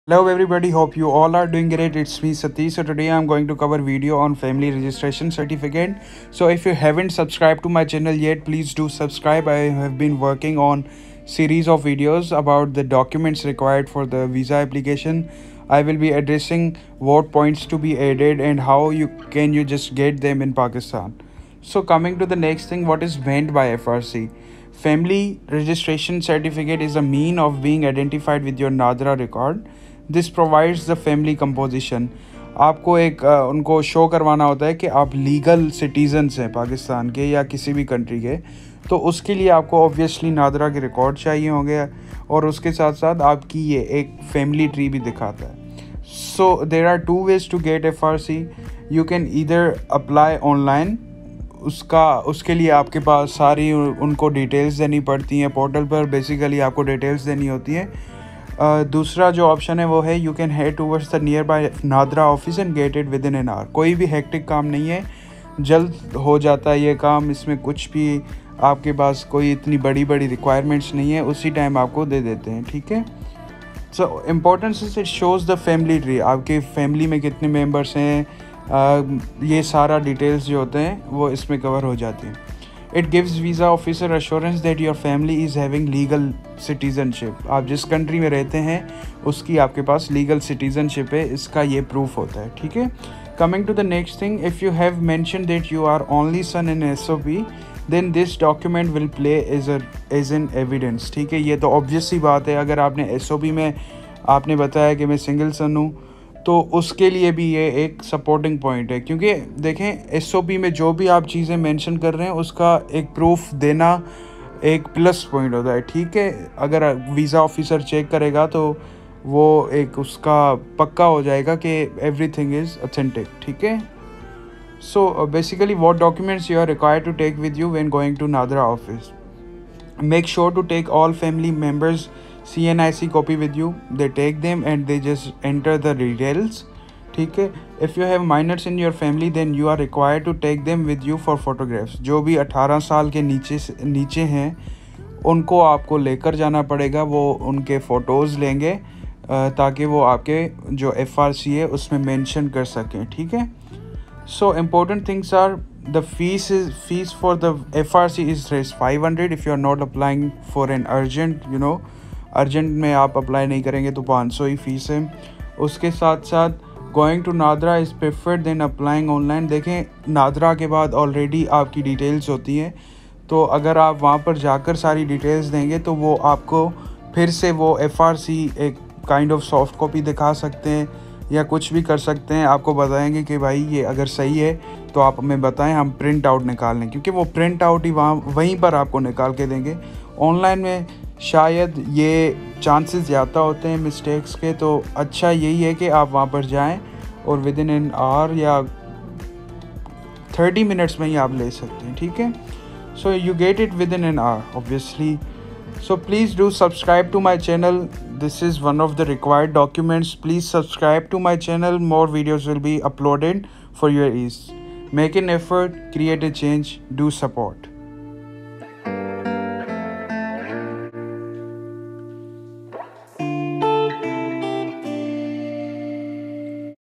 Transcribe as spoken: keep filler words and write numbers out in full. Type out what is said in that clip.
Hello everybody, hope you all are doing great. It's me Satish. So today I'm going to cover video on family registration certificate. So if you haven't subscribed to my channel yet, please do subscribe. I have been working on series of videos about the documents required for the visa application. I will be addressing what points to be added and how you can you just get them in Pakistan. So coming to the next thing, what is meant by F R C? Family registration certificate is a mean of being identified with your NADRA record. This provides the family composition. आपको एक uh, उनको show करवाना होता है कि आप legal citizens हैं पाकिस्तान के या किसी भी कंट्री के, तो उसके लिए आपको ऑब्वियसली नादरा के रिकॉर्ड चाहिए होंगे और उसके साथ साथ आपकी ये एक फैमिली ट्री भी दिखाता है. So there are two ways to get F R C. You can either apply online, उसका उसके लिए आपके पास सारी उनको डिटेल्स देनी पड़ती हैं पोर्टल पर. बेसिकली आपको डिटेल्स देनी होती है. Uh, दूसरा जो ऑप्शन है वो है you can head towards the nearby NADRA office and get it within an hour. कोई भी हेक्टिक काम नहीं है, जल्द हो जाता है ये काम. इसमें कुछ भी आपके पास कोई इतनी बड़ी बड़ी रिक्वायरमेंट्स नहीं है, उसी टाइम आपको दे देते हैं. ठीक है. So importance is it shows the family tree. आपके फैमिली में कितने मेम्बर्स हैं, uh, ये सारा डिटेल्स जो होते हैं वो इसमें कवर हो जाती हैं. It gives visa officer assurance that your family is having legal citizenship. आप जिस कंट्री में रहते हैं उसकी आपके पास लीगल सिटीजनशिप है, इसका ये प्रूफ होता है. ठीक है. Coming to the next thing, if you have mention that you are only son in S O P then this document will play as as an evidence. ठीक है. ये तो ऑब्वियस सी बात है. अगर आपने एस ओ पी में आपने बताया कि मैं सिंगल सन हूँ, तो उसके लिए भी ये एक सपोर्टिंग पॉइंट है. क्योंकि देखें, एसओपी में जो भी आप चीज़ें मेंशन कर रहे हैं उसका एक प्रूफ देना एक प्लस पॉइंट होता है. ठीक है. अगर वीज़ा ऑफिसर चेक करेगा तो वो एक उसका पक्का हो जाएगा कि एवरीथिंग इज़ ऑथेंटिक. ठीक है. So basically what documents you are required to take with you when going to NADRA office. Make sure to take all family members C N I C copy with you. They take them and they just enter the details. ठीक है. If you have minors in your family then you are required to take them with you for photographs. जो भी अठारह साल के नीचे नीचे हैं उनको आपको लेकर जाना पड़ेगा. वो उनके फ़ोटोज़ लेंगे ताकि वो आपके जो एफ आर सी है उसमें मेंशन कर सकें. ठीक है. So important things are the fees is fees for the F R C is five hundred if you are not applying for an urgent, you know, urgent में आप अप्लाई नहीं करेंगे तो पाँच सौ ही फीस है. उसके साथ साथ going to NADRA is preferred then applying online. देखें, नादरा के बाद ऑलरेडी आपकी डिटेल्स होती हैं, तो अगर आप वहाँ पर जाकर सारी डिटेल्स देंगे तो वो आपको फिर से वो एफ आर सी एक काइंड ऑफ सॉफ्ट कॉपी दिखा सकते हैं या कुछ भी कर सकते हैं. आपको बताएंगे कि भाई ये अगर सही है तो आप हमें बताएं, हम प्रिंट आउट निकाल लें. क्योंकि वो प्रिंट आउट ही वहाँ वहीं पर आपको निकाल के देंगे. ऑनलाइन में शायद ये चांसेस ज़्यादा होते हैं मिस्टेक्स के, तो अच्छा यही है कि आप वहाँ पर जाएं और विद इन एन आवर या थर्टी मिनट्स में ही आप ले सकते हैं. ठीक है. So you get it within an hour obviously. So please do subscribe to my channel. This is one of the required documents. Please subscribe to my channel. More videos will be uploaded for your ease. Make an effort, create a change, do support.